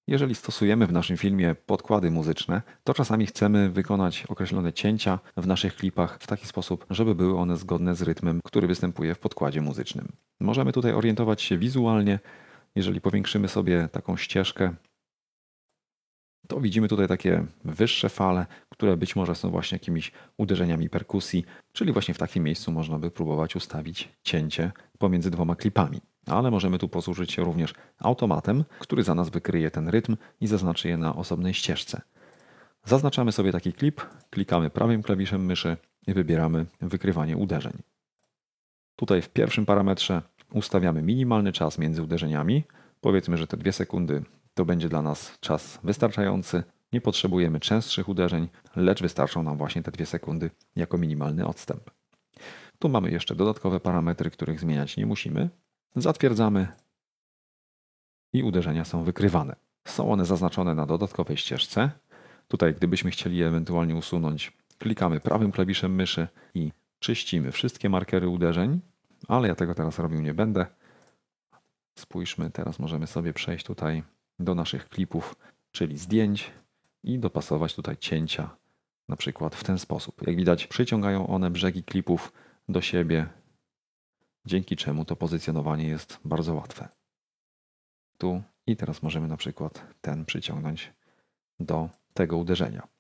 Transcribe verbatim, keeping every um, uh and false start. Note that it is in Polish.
Jeżeli stosujemy w naszym filmie podkłady muzyczne, to czasami chcemy wykonać określone cięcia w naszych klipach w taki sposób, żeby były one zgodne z rytmem, który występuje w podkładzie muzycznym. Możemy tutaj orientować się wizualnie. Jeżeli powiększymy sobie taką ścieżkę, to widzimy tutaj takie wyższe fale, które być może są właśnie jakimiś uderzeniami perkusji, czyli właśnie w takim miejscu można by próbować ustawić cięcie pomiędzy dwoma klipami. Ale możemy tu posłużyć się również automatem, który za nas wykryje ten rytm i zaznaczy je na osobnej ścieżce. Zaznaczamy sobie taki klip, klikamy prawym klawiszem myszy i wybieramy wykrywanie uderzeń. Tutaj w pierwszym parametrze ustawiamy minimalny czas między uderzeniami. Powiedzmy, że te dwie sekundy to będzie dla nas czas wystarczający. Nie potrzebujemy częstszych uderzeń, lecz wystarczą nam właśnie te dwie sekundy jako minimalny odstęp. Tu mamy jeszcze dodatkowe parametry, których zmieniać nie musimy. Zatwierdzamy i uderzenia są wykrywane. Są one zaznaczone na dodatkowej ścieżce. Tutaj, gdybyśmy chcieli je ewentualnie usunąć, klikamy prawym klawiszem myszy i czyścimy wszystkie markery uderzeń, ale ja tego teraz robił nie będę. Spójrzmy, teraz możemy sobie przejść tutaj do naszych klipów, czyli zdjęć i dopasować tutaj cięcia, na przykład w ten sposób. Jak widać, przyciągają one brzegi klipów do siebie, dzięki czemu to pozycjonowanie jest bardzo łatwe. Tu i teraz możemy na przykład ten przyciągnąć do tego uderzenia.